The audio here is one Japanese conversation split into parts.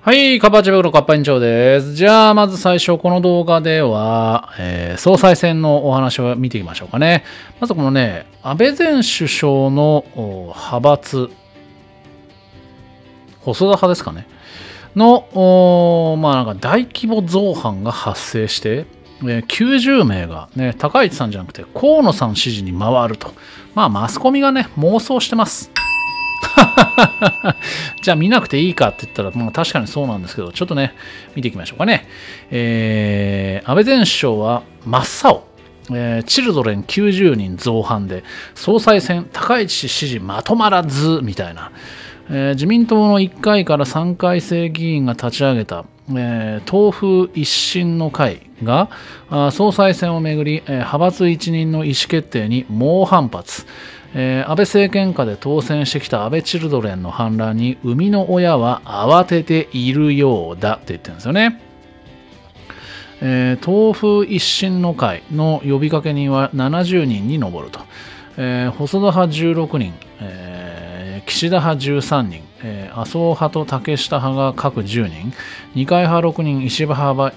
はい、カッパチブロカッパ委員長です。じゃあ、まず最初、この動画では、総裁選のお話を見ていきましょうかね。まずこのね、安倍前首相の派閥、細田派ですかね。の、なんか大規模造反が発生して、90名が、ね、高市さんじゃなくて河野さん支持に回ると。マスコミがね、妄想してます。じゃあ見なくていいかって言ったら、確かにそうなんですけど、ちょっとね、見ていきましょうかね。安倍前首相は真っ青。チルドレン90人造反で、総裁選、高市氏支持まとまらず、みたいな。自民党の1回から3回生議員が立ち上げた、党風一新の会が総裁選をめぐり、派閥一任の意思決定に猛反発。安倍政権下で当選してきた安倍チルドレンの反乱に生みの親は慌てているようだって言ってるんですよね。党風一新の会の呼びかけ人は70人に上ると。細田派16人、岸田派13人、麻生派と竹下派が各10人、二階派6人、石破派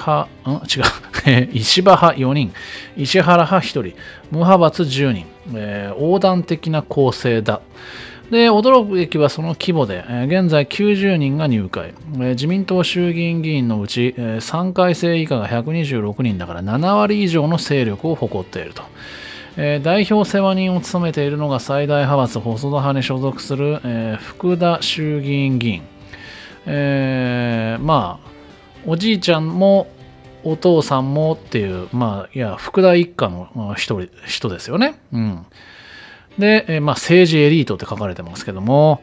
4人、石原派1人、無派閥10人、横断的な構成だ。で、驚くべきはその規模で、現在90人が入会、自民党衆議院議員のうち、3回生以下が126人だから7割以上の勢力を誇っていると。代表世話人を務めているのが最大派閥細田派に所属する、福田衆議院議員、おじいちゃんもお父さんもっていう、福田一家の人ですよね。で、政治エリートって書かれてますけども、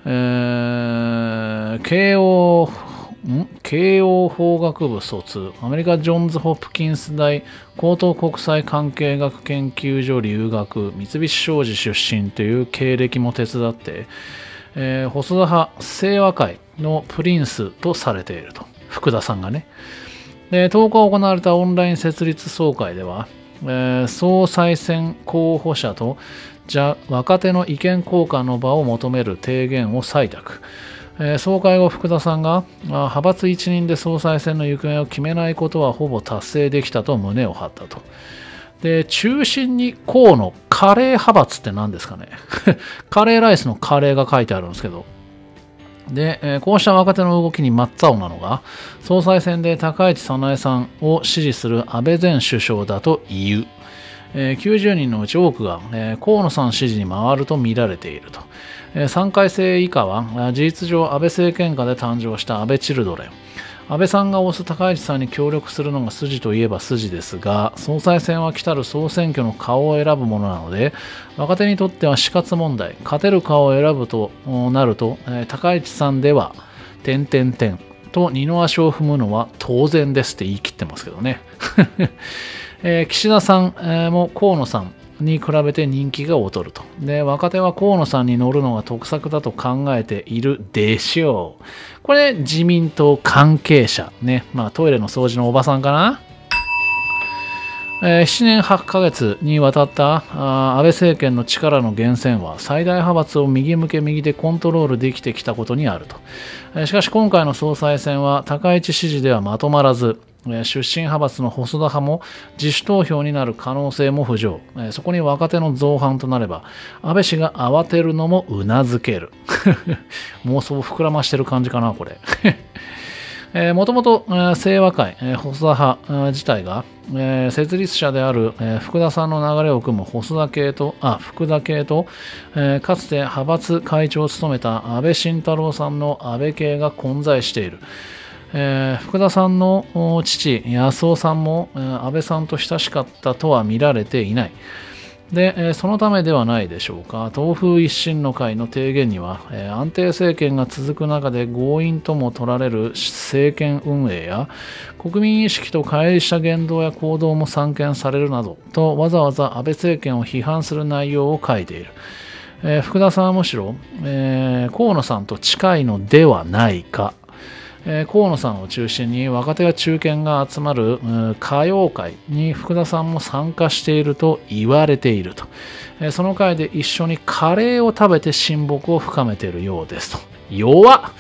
慶応法学部卒、アメリカ・ジョンズ・ホプキンス大高等国際関係学研究所留学、三菱商事出身という経歴も手伝って、細田派清和会のプリンスとされていると。福田さんがね。で、10日行われたオンライン設立総会では、総裁選候補者と若手の意見交換の場を求める提言を採択。総会後、福田さんが派閥一任で総裁選の行方を決めないことはほぼ達成できたと胸を張ったと。で、中心に河野カレー派閥って何ですかね。カレーライスのカレーが書いてあるんですけど。で、こうした若手の動きに真っ青なのが、総裁選で高市早苗さんを支持する安倍前首相だという。90人のうち多くが、河野さん支持に回ると見られていると。3回生以下は事実上安倍政権下で誕生した安倍チルドレン。安倍さんが推す高市さんに協力するのが筋といえば筋ですが、総裁選は来たる総選挙の顔を選ぶものなので、若手にとっては死活問題、勝てる顔を選ぶとなると、高市さんでは、と二の足を踏むのは当然ですって言い切ってますけどね。岸田さん、も河野さんに比べて人気が劣ると。で、若手は河野さんに乗るのが得策だと考えているでしょう。これ、自民党関係者。ね。トイレの掃除のおばさんかな。7年8ヶ月にわたった安倍政権の力の源泉は最大派閥を右向け右でコントロールできてきたことにあると。しかし今回の総裁選は高市支持ではまとまらず、出身派閥の細田派も自主投票になる可能性も浮上。そこに若手の造反となれば、安倍氏が慌てるのもうなずける。妄想を膨らましてる感じかな、これ。もともと清和会、細田派自体が、設立者である、福田さんの流れを組む福田系と、かつて派閥会長を務めた安倍晋太郎さんの安倍系が混在している。福田さんの父、安夫さんも安倍さんと親しかったとは見られていない。で、そのためではないでしょうか。党風一新の会の提言には、安定政権が続く中で強引とも取られる政権運営や、国民意識と乖離した言動や行動も散見されるなどと、わざわざ安倍政権を批判する内容を書いている。福田さんはむしろ、河野さんと近いのではないか。河野さんを中心に若手や中堅が集まる歌謡会に福田さんも参加していると言われていると。その会で一緒にカレーを食べて親睦を深めているようですと。弱っ。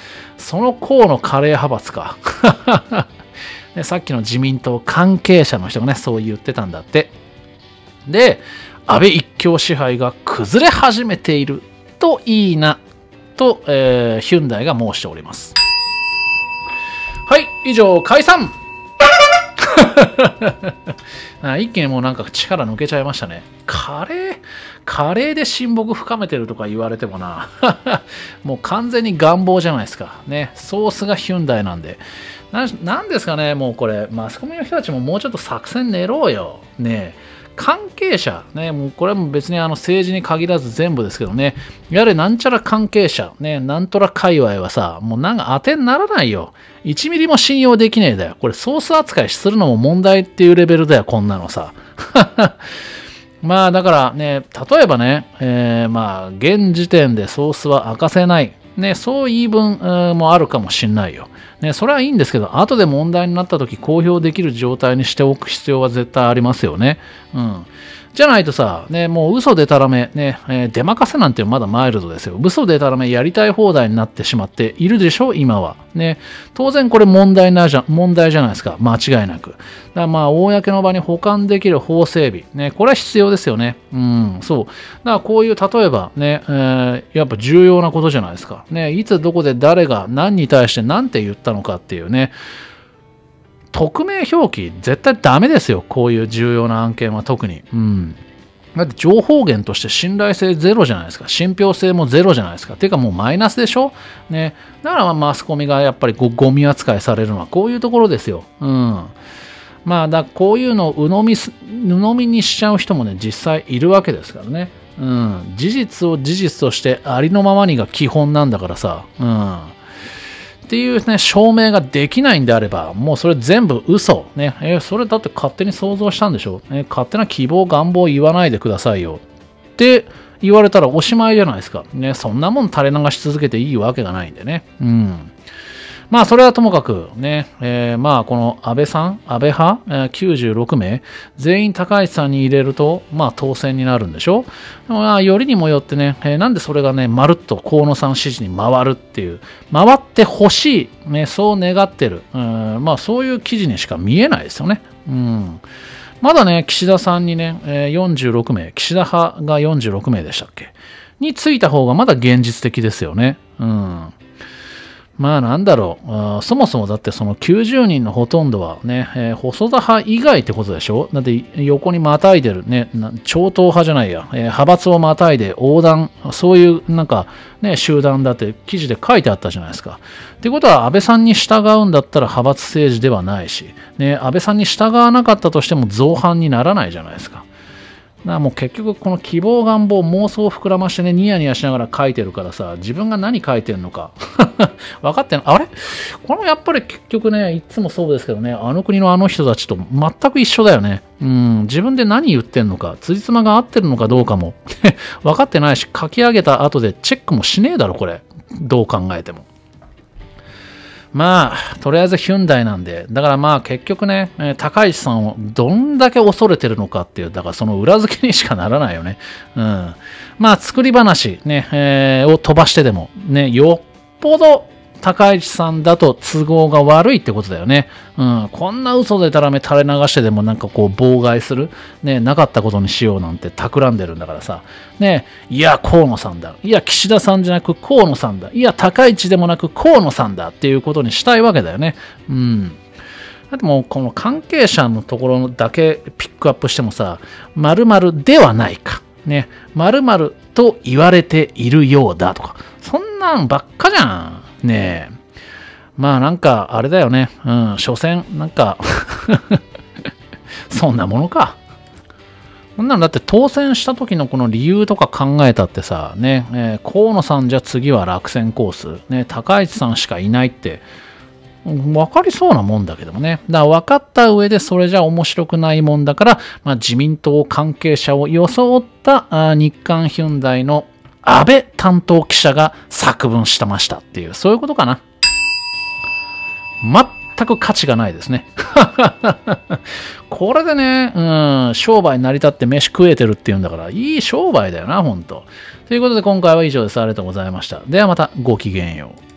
その河野カレー派閥か。でさっきの自民党関係者の人がね、そう言ってたんだって。で、安倍一強支配が崩れ始めているといいな、と、ヒュンダイが申しております。はい、以上、解散一気にもうなんか力抜けちゃいましたね。カレーで親睦深めてるとか言われてもな。もう完全に願望じゃないですか。ね、ソースがヒュンダイなんで。なんですかね、もうこれ、マスコミの人たちももうちょっと作戦練ろうよ。ね、関係者、ね、もうこれも別に政治に限らず全部ですけどね、やれなんちゃら関係者、ね、なんとら界隈はさ、もうなんか当てにならないよ。1ミリも信用できねえだよ。これソース扱いするのも問題っていうレベルだよ、こんなのさ。まあだからね、例えばね、まあ現時点でソースは明かせない。ね、そういう言い分もあるかもしんないよ。ね、それはいいんですけど、後で問題になった時公表できる状態にしておく必要は絶対ありますよね。うん。じゃないとさ、ね、もう嘘でたらめ、ね、出まかせなんてまだマイルドですよ。嘘でたらめやりたい放題になってしまっているでしょ、今は。ね、当然これ問題じゃないですか、間違いなく。だからまあ、公の場に保管できる法整備、ね、これは必要ですよね。うん、そう。だからこういう、例えばね、やっぱ重要なことじゃないですか。ね、いつどこで誰が何に対して何て言ったのかっていうね、匿名表記絶対ダメですよ。こういう重要な案件は特に。うん。だって情報源として信頼性ゼロじゃないですか。信憑性もゼロじゃないですか。ていうかもうマイナスでしょね。だからマスコミがやっぱりゴミ扱いされるのはこういうところですよ。うん。まあこういうのを鵜呑みにしちゃう人もね、実際いるわけですからね。うん。事実を事実としてありのままにが基本なんだからさ。うん。っていうね、証明ができないんであれば、もうそれ全部嘘。ね、それだって勝手に想像したんでしょ、勝手な希望、願望を言わないでくださいよ。って言われたらおしまいじゃないですか。ね、そんなもん垂れ流し続けていいわけがないんでね。うん。まあ、それはともかくね、まあ、この安倍派、96名、全員高市さんに入れると、まあ、当選になるんでしょ。まあ、よりにもよってね、なんでそれがね、まるっと河野さん支持に回るっていう、回ってほしい、ね、そう願ってる、まあ、そういう記事にしか見えないですよね。うん。まだね、岸田さんにね、46名、岸田派が46名でしたっけについた方がまだ現実的ですよね。うん。まあなんだろう、そもそもだってその90人のほとんどはね、細田派以外ってことでしょ。だって横にまたいでるね、超党派じゃないや、派閥をまたいで横断、そういうなんかね、集団だって記事で書いてあったじゃないですか。ってことは安倍さんに従うんだったら派閥政治ではないし、ね、安倍さんに従わなかったとしても造反にならないじゃないですか。もう結局この希望願望妄想を膨らましてねニヤニヤしながら書いてるからさ自分が何書いてんのか分かってんのあれこれもやっぱり結局ねいつもそうですけどねあの国のあの人たちと全く一緒だよね。自分で何言ってんのか辻褄が合ってるのかどうかも分かってないし書き上げた後でチェックもしねえだろこれどう考えても。まあ、とりあえずヒュンダイなんで、だからまあ結局ね、高市さんをどんだけ恐れてるのかっていう、だからその裏付けにしかならないよね。まあ作り話ね、を飛ばしてでも、ね、よっぽど高市さんだと都合が悪いってことだよね。こんな嘘でたらめ垂れ流してでもなんかこう妨害する、ね、なかったことにしようなんて企んでるんだからさ、ね、いや河野さんだ、いや岸田さんじゃなく河野さんだ、いや高市でもなく河野さんだっていうことにしたいわけだよね。だってもうこの関係者のところだけピックアップしてもさ、〇〇ではないか、ね、〇〇と言われているようだとか、そんなんばっかじゃん。ねえ。まあなんかあれだよね。所詮なんかそんなものか。こんなんだって当選した時のこの理由とか考えたってさ、ね、河野さんじゃ次は落選コース、ね、高市さんしかいないって、分かりそうなもんだけどもね。だから分かった上でそれじゃ面白くないもんだから、まあ、自民党関係者を装った日韓ヒュンダイの安倍担当記者が作文してましたっていう、そういうことかな。全く価値がないですね。これでね、商売成り立って飯食えてるっていうんだから、いい商売だよな、ほんと。ということで今回は以上です。ありがとうございました。ではまたごきげんよう。